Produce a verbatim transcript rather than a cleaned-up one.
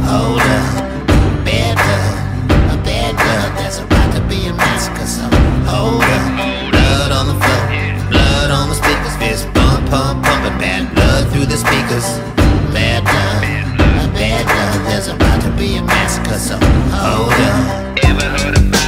hold up. Bad blood, a bad blood, there's about to be a massacre, so hold up. Blood on the floor, blood on the speakers, fist pump, pump, pumping bad blood through the speakers. Bad blood, a bad blood, there's about to be a massacre, so hold up. Ever heard of